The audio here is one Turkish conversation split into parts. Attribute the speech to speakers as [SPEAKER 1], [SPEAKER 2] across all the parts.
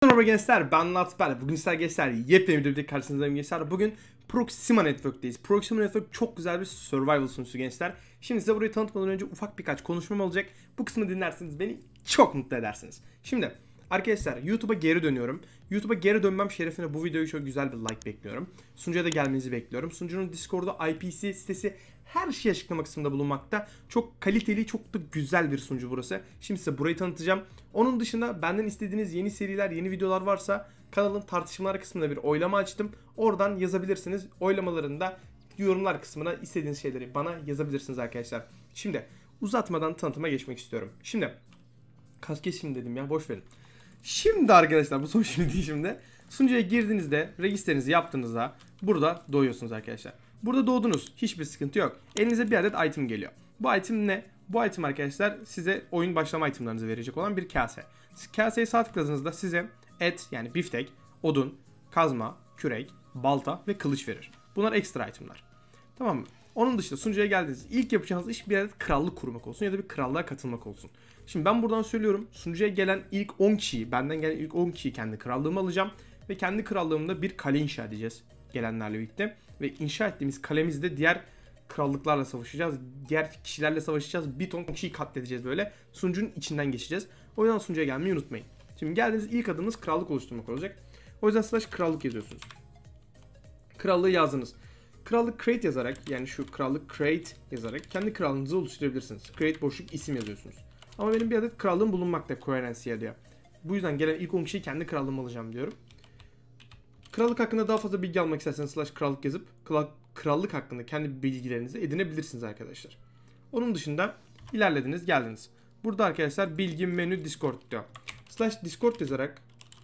[SPEAKER 1] Merhaba gençler, ben Latber. Bugün sizler gençler yepyeni bir videoda karşınızdayım gençler. Bugün Proxima Network'teyiz. Proxima Network çok güzel bir survival sunucusu gençler. Şimdi size burayı tanıtmadan önce ufak birkaç konuşmam olacak. Bu kısmı dinlerseniz beni çok mutlu edersiniz. Şimdi arkadaşlar YouTube'a geri dönüyorum. YouTube'a geri dönmem şerefine bu videoyu çok güzel bir like bekliyorum. Sunucuya da gelmenizi bekliyorum. Sunucunun Discord'u, IP'si, sitesi her şey açıklama kısmında bulunmakta. Çok kaliteli, çok da güzel bir sunucu burası. Şimdi size burayı tanıtacağım. Onun dışında benden istediğiniz yeni seriler, yeni videolar varsa kanalın tartışmalar kısmında bir oylama açtım. Oradan yazabilirsiniz. Oylamalarında yorumlar kısmına istediğiniz şeyleri bana yazabilirsiniz arkadaşlar. Şimdi uzatmadan tanıtıma geçmek istiyorum. Şimdi kas geçeyim dedim ya, boş verin. Şimdi arkadaşlar bu son şimdi değil şimdi. Sunucuya girdiğinizde registrenizi yaptığınızda burada doğuyorsunuz arkadaşlar. Burada doğdunuz. Hiçbir sıkıntı yok. Elinize bir adet item geliyor. Bu item ne? Bu item arkadaşlar size oyun başlama itemlarınızı verecek olan bir kase. Kaseye sağ tıkladığınızda size et yani biftek, odun, kazma, kürek, balta ve kılıç verir. Bunlar ekstra itemlar. Tamam mı? Onun dışında sunucuya geldiğinizde ilk yapacağınız iş bir adet krallık kurmak olsun ya da bir krallığa katılmak olsun. Şimdi ben buradan söylüyorum. Sunucuya gelen ilk 10 kişiyi, benden gelen ilk 10 kişiyi kendi krallığıma alacağım. Ve kendi krallığımda bir kale inşa edeceğiz gelenlerle birlikte. Ve inşa ettiğimiz kalemizde diğer krallıklarla savaşacağız. Diğer kişilerle savaşacağız. Bir ton kişiyi katledeceğiz böyle. Sunucunun içinden geçeceğiz. O yüzden sunucuya gelmeyi unutmayın. Şimdi geldiğiniz ilk adımınız krallık oluşturmak olacak. O yüzden slash krallık yazıyorsunuz. Krallığı yazdınız. Krallık create yazarak, yani şu krallık create yazarak kendi krallığınızı oluşturabilirsiniz. Create boşluk isim yazıyorsunuz. Ama benim bir adet krallığım bulunmakta coherency diye. Bu yüzden gelen ilk 10 kişiyi kendi krallığıma alacağım diyorum. Krallık hakkında daha fazla bilgi almak isterseniz slash krallık yazıp krallık hakkında kendi bilgilerinizi edinebilirsiniz arkadaşlar. Onun dışında ilerlediniz, geldiniz. Burada arkadaşlar bilgi, menü, Discord diyor. Slash Discord yazarak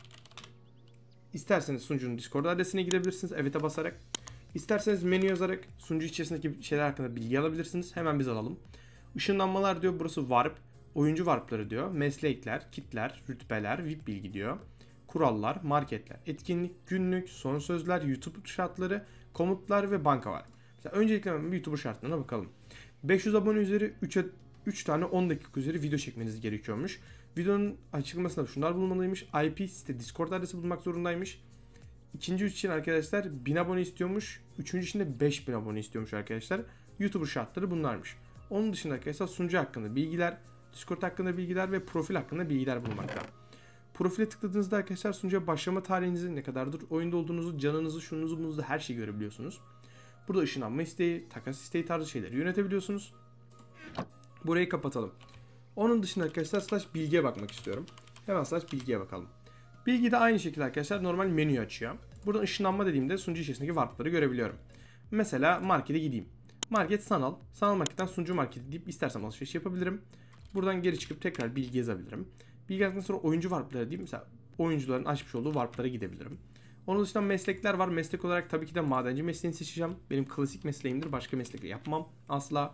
[SPEAKER 1] isterseniz sunucunun Discord adresine girebilirsiniz evet'e basarak. İsterseniz menü yazarak sunucu içerisindeki şeyler hakkında bilgi alabilirsiniz. Hemen biz alalım. Işınlanmalar diyor, burası warp. Oyuncu warpları diyor. Meslekler, kitler, rütbeler, VIP bilgi diyor. Kurallar, marketler, etkinlik, günlük, son sözler, YouTube şartları, komutlar ve banka var. Mesela öncelikle hemen bir YouTube şartlarına bakalım. 500 abone üzeri 3 tane 10 dakika üzeri video çekmeniz gerekiyormuş. Videonun açıklamasında şunlar bulunmalıymış. IP site Discord adresi bulmak zorundaymış. İkinci için arkadaşlar 1000 abone istiyormuş. Üçüncü için de 5000 abone istiyormuş arkadaşlar. YouTuber şartları bunlarmış. Onun dışında arkadaşlar sunucu hakkında bilgiler, Discord hakkında bilgiler ve profil hakkında bilgiler bulunmakta. Profile tıkladığınızda arkadaşlar sunucuya başlama tarihinizi, ne kadardır oyunda olduğunuzu, canınızı, şununuzu, bununuzu her şeyi görebiliyorsunuz. Burada ışınlanma isteği, takas isteği tarzı şeyleri yönetebiliyorsunuz. Burayı kapatalım. Onun dışında arkadaşlar slash bilgiye bakmak istiyorum. Hemen slash bilgiye bakalım. Bilgi de aynı şekilde arkadaşlar normal menüyü açıyor. Buradan ışınlanma dediğimde sunucu içerisindeki warpları görebiliyorum. Mesela markete gideyim. Market sanal. Sanal marketten sunucu marketi deyip istersem alışveriş yapabilirim. Buradan geri çıkıp tekrar bilgi yazabilirim. Bilgi yazdıktan sonra oyuncu warpları diyeyim. Mesela oyuncuların açmış olduğu warplara gidebilirim. Onun dışında meslekler var. Meslek olarak tabii ki de madenci mesleğini seçeceğim. Benim klasik mesleğimdir. Başka meslek yapmam. Asla.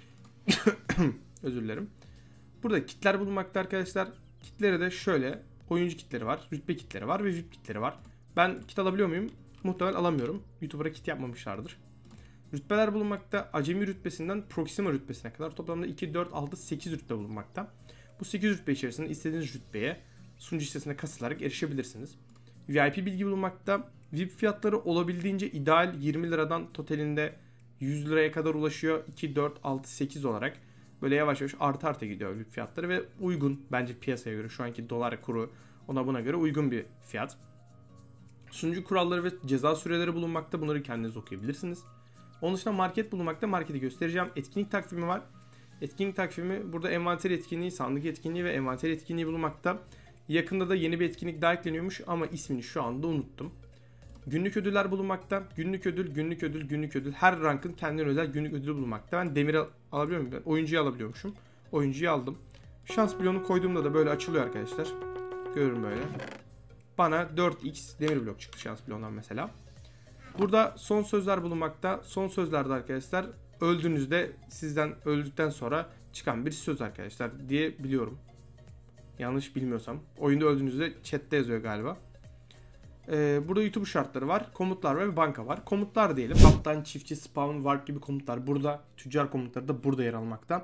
[SPEAKER 1] Özür dilerim. Burada kitler bulunmakta arkadaşlar. Kitlere de şöyle oyuncu kitleri var. Rütbe kitleri var ve VIP kitleri var. Ben kit alabiliyor muyum? Muhtemelen alamıyorum. YouTuber'a kit yapmamışlardır. Rütbeler bulunmakta. Acemi rütbesinden Proxima rütbesine kadar toplamda 2, 4, 6, 8 rütbe bulunmakta. Bu 8 rütbe içerisinde istediğiniz rütbeye sunucu sitesine kasılarak erişebilirsiniz. VIP bilgi bulunmakta. VIP fiyatları olabildiğince ideal 20 liradan totalinde 100 liraya kadar ulaşıyor. 2, 4, 6, 8 olarak böyle yavaş yavaş arta gidiyor VIP fiyatları ve uygun bence piyasaya göre, şu anki dolar kuru ona buna göre uygun bir fiyat. Sunucu kuralları ve ceza süreleri bulunmakta. Bunları kendiniz okuyabilirsiniz. Onun dışında market bulunmakta. Marketi göstereceğim. Etkinlik takvimi var. Etkinlik takvimi burada envanter etkinliği, sandık etkinliği ve envanter etkinliği bulunmakta. Yakında da yeni bir etkinlik daha ekleniyormuş ama ismini şu anda unuttum. Günlük ödüller bulunmakta. Günlük ödül, günlük ödül, günlük ödül. Her rankın kendine özel günlük ödülü bulunmakta. Ben demir alabiliyor muyum? Ben oyuncuyu alabiliyormuşum. Oyuncuyu aldım. Şans bloğunu koyduğumda da böyle açılıyor arkadaşlar. Görün böyle. Bana 4x demir blok çıktı şans bloğundan mesela. Burada son sözler bulunmakta. Son sözlerde arkadaşlar öldüğünüzde sizden öldükten sonra çıkan bir söz arkadaşlar diye biliyorum. Yanlış bilmiyorsam. Oyunda öldüğünüzde chatte yazıyor galiba. Burada YouTube şartları var. Komutlar var ve banka var. Komutlar diyelim. Kaptan, çiftçi, spawn, warp gibi komutlar burada. Tüccar komutları da burada yer almakta.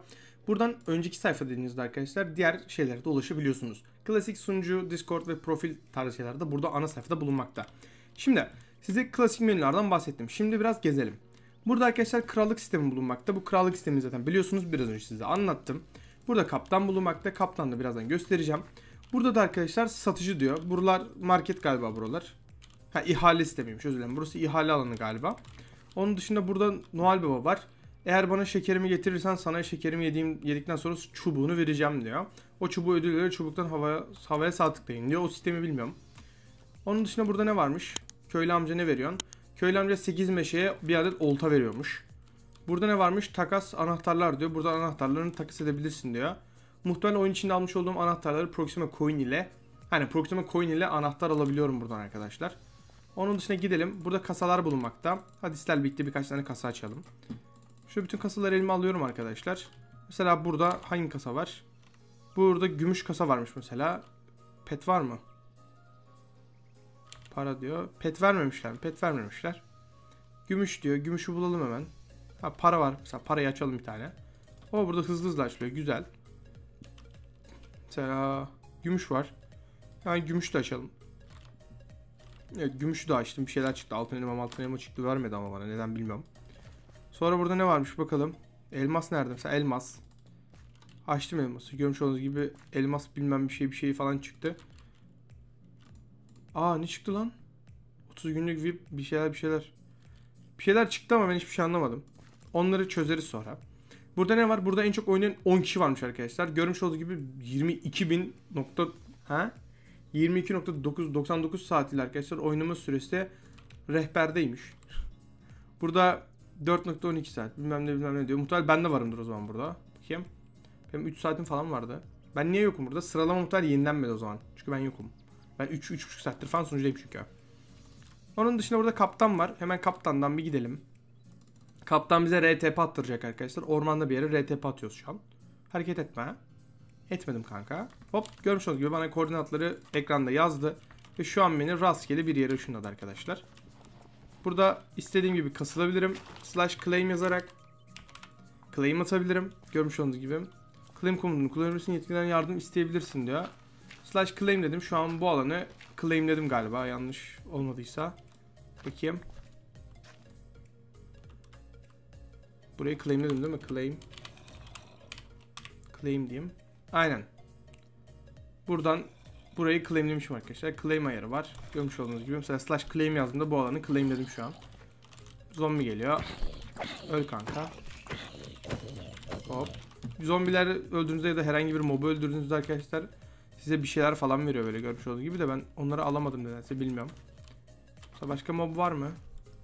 [SPEAKER 1] Buradan önceki sayfa dediğinizde arkadaşlar diğer şeylere de ulaşabiliyorsunuz. Klasik sunucu, Discord ve profil tarzı şeyler de burada ana sayfada bulunmakta. Şimdi size klasik menülerden bahsettim. Şimdi biraz gezelim. Burada arkadaşlar krallık sistemi bulunmakta. Bu krallık sistemini zaten biliyorsunuz, biraz önce size anlattım. Burada kaptan bulunmakta. Kaptan da birazdan göstereceğim. Burada da arkadaşlar satıcı diyor. Buralar market galiba buralar. Ha, ihale sistemiymiş, özür dilerim. Burası ihale alanı galiba. Onun dışında burada Noel Baba var. Eğer bana şekerimi getirirsen sana şekerimi yedikten sonra çubuğunu vereceğim diyor. O çubuğu ödülleri çubuktan havaya sağ tıklayın diyor. O sistemi bilmiyorum. Onun dışında burada ne varmış? Köylü amca ne veriyorsun? Köylü amca 8 meşeye bir adet olta veriyormuş. Burada ne varmış? Takas anahtarlar diyor. Burada anahtarlarını takas edebilirsin diyor. Muhtemelen oyun içinde almış olduğum anahtarları Proxima Coin ile, hani Proxima Coin ile anahtar alabiliyorum buradan arkadaşlar. Onun dışına gidelim. Burada kasalar bulunmakta. Hadi sizlerle birlikte birkaç tane kasa açalım. Şu bütün kasaları elime alıyorum arkadaşlar. Mesela burada hangi kasa var? Burada gümüş kasa varmış mesela. Pet var mı? Para diyor. Pet vermemişler mi? Pet vermemişler. Gümüş diyor. Gümüşü bulalım hemen. Ha, para var. Mesela parayı açalım bir tane. O burada hızlı hızlı açılıyor. Güzel. Mesela gümüş var. Yani gümüş de açalım. Evet, gümüşü de açtım. Bir şeyler çıktı. Altın elma çıktı. Vermedi ama bana. Neden bilmiyorum. Sonra burada ne varmış bakalım. Elmas nerede? Mesela elmas. Açtım elması. Görmüş olduğunuz gibi elmas bilmem bir şey falan çıktı. Aa, ne çıktı lan? 30 günlük VIP bir şeyler. Bir şeyler çıktı ama ben hiçbir şey anlamadım. Onları çözeriz sonra. Burada ne var? Burada en çok oynayan 10 kişi varmış arkadaşlar. Görmüş olduğunuz gibi 22.999 saat ile arkadaşlar oynama süresi de rehberdeymiş. Burada 4.12 saat bilmem ne diyor. Muhtemelen ben de varımdır o zaman burada. Bakayım. Benim 3 saatim falan vardı. Ben niye yokum burada? Sıralama muhtemelen yenilenmedi o zaman. Çünkü ben yokum. Ben 3,5 saattir falan sunucudayım çünkü. Onun dışında burada kaptan var. Hemen kaptandan bir gidelim. Kaptan bize RTP attıracak arkadaşlar. Ormanda bir yere RTP atıyoruz şu an. Hareket etme. Etmedim kanka. Hop, görmüş olduğunuz gibi bana koordinatları ekranda yazdı. Ve şu an beni rastgele bir yere ışınladı arkadaşlar. Burada istediğim gibi kasılabilirim. /claim yazarak claim atabilirim. Görmüş olduğunuz gibi. Claim komutunu kullanabilirsin. Yetkiliden yardım isteyebilirsin diyor. /claim dedim. Şu an bu alanı claimledim galiba. Yanlış olmadıysa. Bakayım. Burayı claimledim değil mi? Claim diyeyim. Aynen. Buradan burayı claimlemişim arkadaşlar. Claim ayarı var. Görmüş olduğunuz gibi. Mesela /claim yazdığımda bu alanı claimledim şu an. Zombi geliyor. Öl kanka. Hop. Zombiler öldürdüğünüzde ya da herhangi bir mobu öldürdüğünüzde arkadaşlar size bir şeyler falan veriyor böyle, görmüş olduğunuz gibi de ben onları alamadım nedense, bilmiyorum. Mesela başka mob var mı?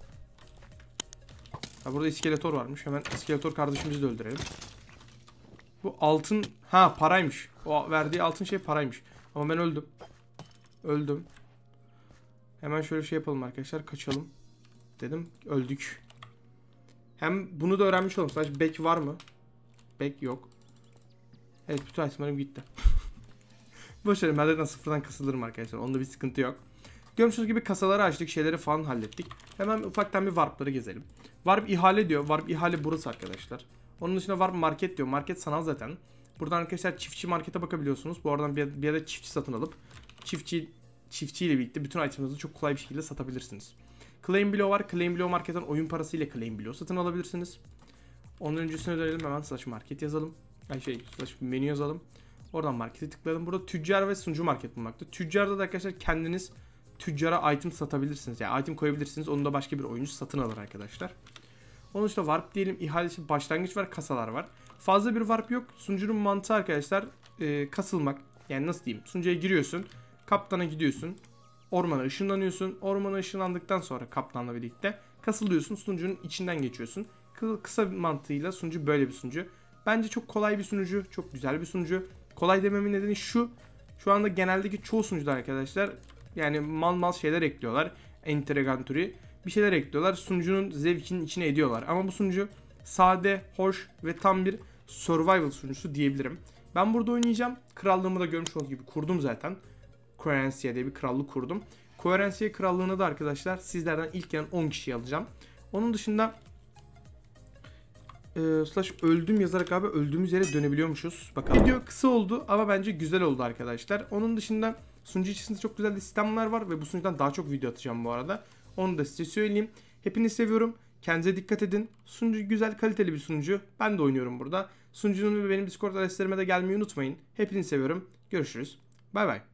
[SPEAKER 1] Ha, burada iskeletor varmış. Hemen iskeletor kardeşimizi de öldürelim. Bu altın, ha, paraymış. O verdiği altın şey paraymış. Ama ben öldüm. Öldüm. Hemen şöyle şey yapalım arkadaşlar. Kaçalım. Dedim. Öldük. Hem bunu da öğrenmiş oldum. Sadece back var mı? Back yok. Evet, bütün itemlerim gitti. Boşverin, ben zaten sıfırdan kasılırım arkadaşlar. Onda bir sıkıntı yok. Görmüşsünüz gibi kasaları açtık. Şeyleri falan hallettik. Hemen ufaktan bir warp'ları gezelim. Warp ihale diyor. Warp ihale burası arkadaşlar. Onun dışında warp market diyor. Market sanal zaten. Buradan arkadaşlar çiftçi markete bakabiliyorsunuz. Bu aradan bir adet çiftçi satın alıp çiftçiyle birlikte bütün itemlerinizi çok kolay bir şekilde satabilirsiniz. Claim Below var. Claim Below marketten oyun parası ile Claim Below satın alabilirsiniz. Onun öncesine dönelim, hemen /market yazalım. Menü yazalım. Oradan markete tıklayalım. Burada tüccar ve sunucu market bulunmakta. Tüccarda da arkadaşlar kendiniz tüccara item satabilirsiniz. Yani item koyabilirsiniz. Onu da başka bir oyuncu satın alır arkadaşlar. Onun dışında warp diyelim. İhale için başlangıç var. Kasalar var. Fazla bir warp yok. Sunucunun mantığı arkadaşlar kasılmak. Yani nasıl diyeyim? Sunucuya giriyorsun. Kaptana gidiyorsun. Ormana ışınlanıyorsun. Ormana ışınlandıktan sonra kaptanla birlikte kasılıyorsun. Sunucunun içinden geçiyorsun. Kısa bir mantığıyla sunucu böyle bir sunucu. Bence çok kolay bir sunucu. Çok güzel bir sunucu. Kolay dememin nedeni şu. Şu anda geneldeki çoğu sunucular arkadaşlar yani mal şeyler ekliyorlar. Intriganturi bir şeyler ekliyorlar. Sunucunun zevkinin içine ediyorlar. Ama bu sunucu sade, hoş ve tam bir survival sunucusu diyebilirim. Ben burada oynayacağım. Krallığımı da görmüş olduğunuz gibi kurdum zaten. Coherencia diye bir krallık kurdum. Coherencia krallığını da arkadaşlar sizlerden ilk gelen 10 kişiyi alacağım. Onun dışında slash öldüm yazarak abi öldüğümüz yere dönebiliyormuşuz. Bakalım. Video kısa oldu ama bence güzel oldu arkadaşlar. Onun dışında sunucu içerisinde çok güzel sistemler var ve bu sunucudan daha çok video atacağım bu arada. Onu da size söyleyeyim. Hepinizi seviyorum. Kendinize dikkat edin. Sunucu güzel, kaliteli bir sunucu. Ben de oynuyorum burada. Sunucunun ve benim Discord adreslerime de gelmeyi unutmayın. Hepinizi seviyorum. Görüşürüz. Bay bay.